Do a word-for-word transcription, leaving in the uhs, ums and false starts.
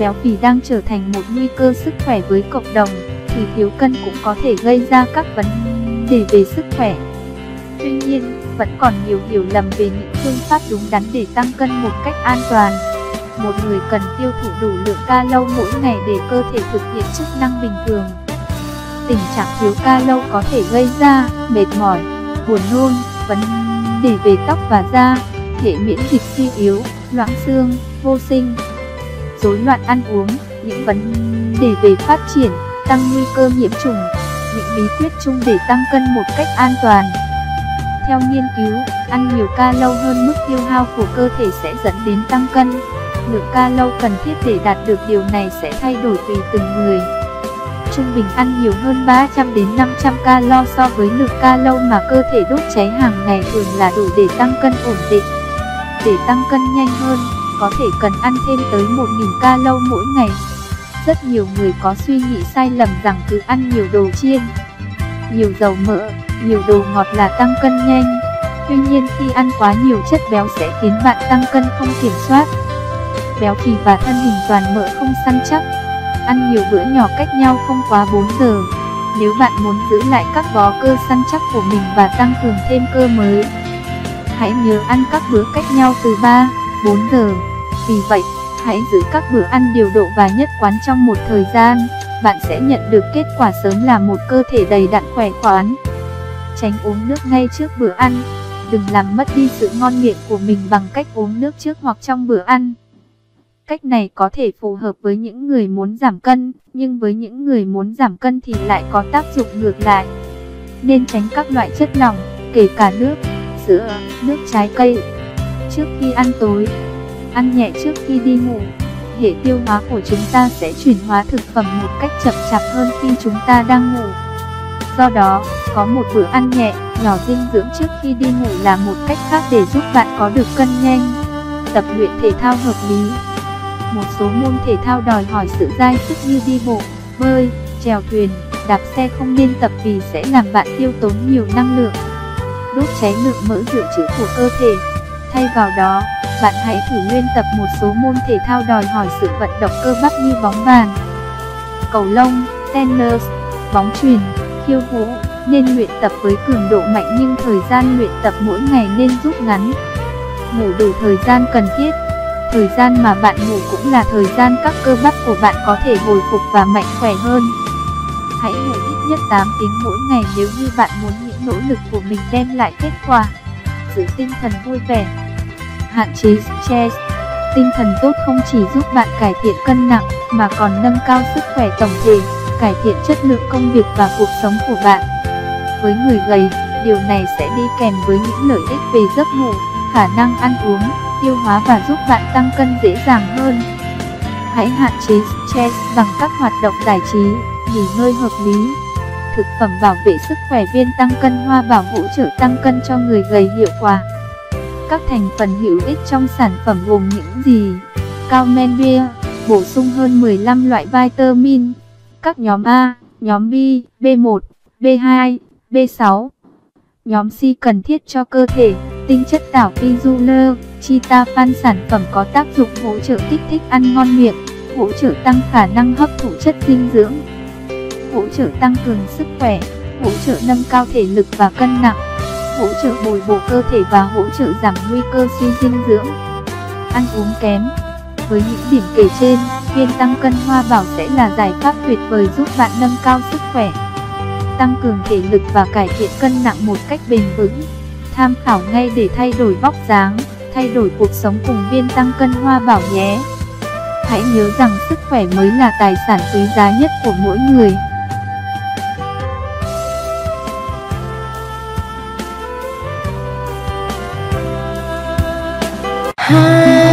béo phì đang trở thành một nguy cơ sức khỏe với cộng đồng, thì thiếu cân cũng có thể gây ra các vấn đề về sức khỏe. Tuy nhiên, vẫn còn nhiều hiểu lầm về những phương pháp đúng đắn để tăng cân một cách an toàn. Một người cần tiêu thụ đủ lượng calo mỗi ngày để cơ thể thực hiện chức năng bình thường. Tình trạng thiếu calo có thể gây ra mệt mỏi, buồn nôn, vấn đề về tóc và da, hệ miễn dịch suy yếu, loãng xương, vô sinh, rối loạn ăn uống, những vấn đề về phát triển, tăng nguy cơ nhiễm trùng. Những bí quyết chung để tăng cân một cách an toàn. Theo nghiên cứu, ăn nhiều calo hơn mức tiêu hao của cơ thể sẽ dẫn đến tăng cân. Lượng calo cần thiết để đạt được điều này sẽ thay đổi tùy từng người. Trung bình ăn nhiều hơn ba trăm đến năm trăm calo so với lượng calo mà cơ thể đốt cháy hàng ngày thường là đủ để tăng cân ổn định. Để tăng cân nhanh hơn, có thể cần ăn thêm tới một nghìn calo mỗi ngày. Rất nhiều người có suy nghĩ sai lầm rằng cứ ăn nhiều đồ chiên, nhiều dầu mỡ, nhiều đồ ngọt là tăng cân nhanh. Tuy nhiên khi ăn quá nhiều chất béo sẽ khiến bạn tăng cân không kiểm soát. Béo phì và thân hình toàn mỡ không săn chắc. Ăn nhiều bữa nhỏ cách nhau không quá bốn giờ. Nếu bạn muốn giữ lại các bó cơ săn chắc của mình và tăng cường thêm cơ mới, hãy nhớ ăn các bữa cách nhau từ ba đến bốn giờ. Vì vậy, hãy giữ các bữa ăn điều độ và nhất quán trong một thời gian. Bạn sẽ nhận được kết quả sớm là một cơ thể đầy đặn khỏe khoắn. Tránh uống nước ngay trước bữa ăn. Đừng làm mất đi sự ngon miệng của mình bằng cách uống nước trước hoặc trong bữa ăn. Cách này có thể phù hợp với những người muốn giảm cân, nhưng với những người muốn giảm cân thì lại có tác dụng ngược lại. Nên tránh các loại chất lỏng, kể cả nước, sữa, nước trái cây. Trước khi ăn tối, ăn nhẹ trước khi đi ngủ. Hệ tiêu hóa của chúng ta sẽ chuyển hóa thực phẩm một cách chậm chạp hơn khi chúng ta đang ngủ. Do đó, có một bữa ăn nhẹ, nhỏ dinh dưỡng trước khi đi ngủ là một cách khác để giúp bạn có được cân nhanh. Tập luyện thể thao hợp lý. Một số môn thể thao đòi hỏi sự dai sức như đi bộ, bơi, chèo thuyền, đạp xe không nên tập vì sẽ làm bạn tiêu tốn nhiều năng lượng, đốt cháy lượng mỡ dự trữ của cơ thể. Thay vào đó, bạn hãy thử luyện tập một số môn thể thao đòi hỏi sự vận động cơ bắp như bóng bàn, cầu lông, tennis, bóng chuyền, khiêu vũ. Nên luyện tập với cường độ mạnh nhưng thời gian luyện tập mỗi ngày nên rút ngắn. Ngủ đủ thời gian cần thiết. Thời gian mà bạn ngủ cũng là thời gian các cơ bắp của bạn có thể hồi phục và mạnh khỏe hơn. Hãy ngủ ít nhất tám tiếng mỗi ngày nếu như bạn muốn những nỗ lực của mình đem lại kết quả. Giữ tinh thần vui vẻ. Hạn chế stress. Tinh thần tốt không chỉ giúp bạn cải thiện cân nặng mà còn nâng cao sức khỏe tổng thể, cải thiện chất lượng công việc và cuộc sống của bạn. Với người gầy, điều này sẽ đi kèm với những lợi ích về giấc ngủ, khả năng ăn uống, tiêu hóa và giúp bạn tăng cân dễ dàng hơn. Hãy hạn chế stress bằng các hoạt động giải trí, nghỉ ngơi hợp lý. Thực phẩm bảo vệ sức khỏe viên tăng cân Hoa Bảo hỗ trợ tăng cân cho người gầy hiệu quả. Các thành phần hữu ích trong sản phẩm gồm những gì? Cao men bia, bổ sung hơn mười lăm loại vitamin. Các nhóm A, nhóm B, B một, B hai, B sáu. Nhóm C cần thiết cho cơ thể. Tinh chất tảo Pizula, Chitafan sản phẩm có tác dụng hỗ trợ kích thích ăn ngon miệng, hỗ trợ tăng khả năng hấp thụ chất dinh dưỡng, hỗ trợ tăng cường sức khỏe, hỗ trợ nâng cao thể lực và cân nặng, hỗ trợ bồi bổ cơ thể và hỗ trợ giảm nguy cơ suy dinh dưỡng. Ăn uống kém. Với những điểm kể trên, viên tăng cân Hoa Bảo sẽ là giải pháp tuyệt vời giúp bạn nâng cao sức khỏe, tăng cường thể lực và cải thiện cân nặng một cách bền vững. Tham khảo ngay để thay đổi vóc dáng, thay đổi cuộc sống cùng viên tăng cân Hoa Bảo nhé. Hãy nhớ rằng sức khỏe mới là tài sản quý giá nhất của mỗi người. Hi.